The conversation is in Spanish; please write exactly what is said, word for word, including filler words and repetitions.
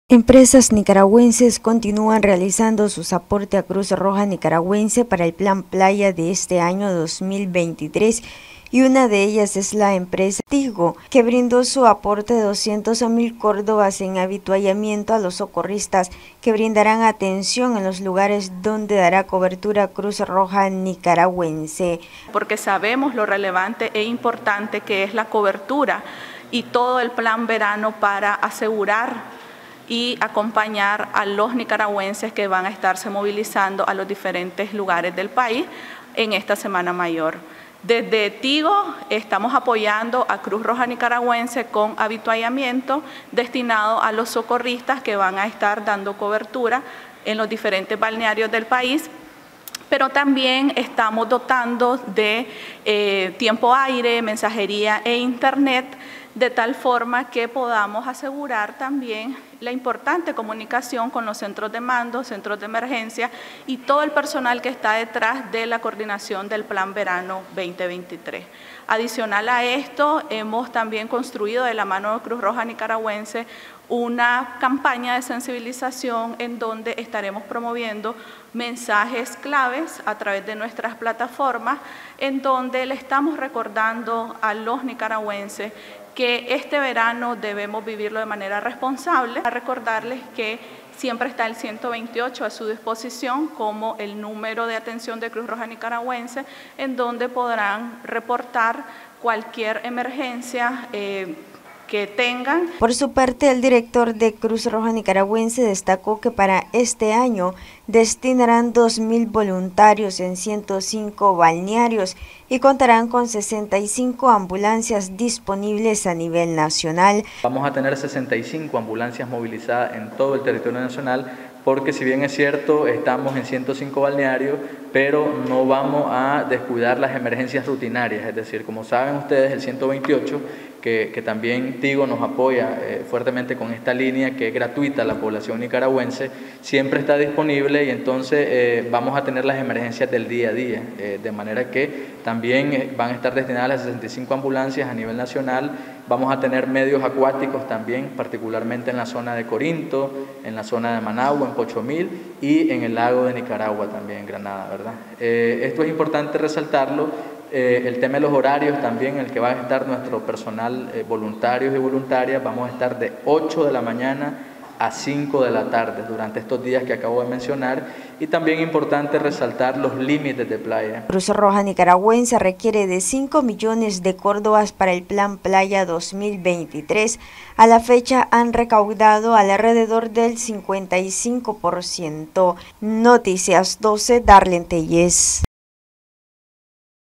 Empresas nicaragüenses continúan realizando sus aportes a Cruz Roja Nicaragüense para el Plan Playa de este año dos mil veintitrés y una de ellas es la empresa Tigo, que brindó su aporte de doscientos mil córdobas en avituallamiento a los socorristas que brindarán atención en los lugares donde dará cobertura Cruz Roja Nicaragüense. Porque sabemos lo relevante e importante que es la cobertura y todo el plan verano para asegurar y acompañar a los nicaragüenses que van a estarse movilizando a los diferentes lugares del país en esta Semana Mayor. Desde Tigo estamos apoyando a Cruz Roja Nicaragüense con avituallamiento destinado a los socorristas que van a estar dando cobertura en los diferentes balnearios del país, pero también estamos dotando de eh, tiempo aire, mensajería e internet, de tal forma que podamos asegurar también la importante comunicación con los centros de mando, centros de emergencia y todo el personal que está detrás de la coordinación del Plan Verano veinte veintitrés. Adicional a esto, hemos también construido de la mano de Cruz Roja Nicaragüense una campaña de sensibilización en donde estaremos promoviendo mensajes claves a través de nuestras plataformas, en donde le estamos recordando a los nicaragüenses que este verano debemos vivirlo de manera responsable, a recordarles que siempre está el ciento veintiocho a su disposición como el número de atención de Cruz Roja Nicaragüense, en donde podrán reportar cualquier emergencia eh, que tengan. Por su parte, el director de Cruz Roja Nicaragüense destacó que para este año destinarán dos mil voluntarios en ciento cinco balnearios y contarán con sesenta y cinco ambulancias disponibles a nivel nacional. Vamos a tener sesenta y cinco ambulancias movilizadas en todo el territorio nacional, porque si bien es cierto, estamos en ciento cinco balnearios, pero no vamos a descuidar las emergencias rutinarias, es decir, como saben ustedes, el ciento veintiocho, que, que también Tigo nos apoya eh, fuertemente con esta línea que es gratuita a la población nicaragüense, siempre está disponible y entonces eh, vamos a tener las emergencias del día a día, eh, de manera que también eh, van a estar destinadas las sesenta y cinco ambulancias a nivel nacional. Vamos a tener medios acuáticos también, particularmente en la zona de Corinto, en la zona de Managua, en Pochomil y en el lago de Nicaragua también, en Granada, ¿verdad? Eh, esto es importante resaltarlo. Eh, el tema de los horarios también, en el que va a estar nuestro personal eh, voluntarios y voluntarias, vamos a estar de ocho de la mañana a cinco de la tarde durante estos días que acabo de mencionar, y también importante resaltar los límites de playa. Cruz Roja Nicaragüense requiere de cinco millones de córdobas para el Plan Playa dos mil veintitrés. A la fecha han recaudado alrededor del cincuenta y cinco por ciento. Noticias doce, Darlene Tellez.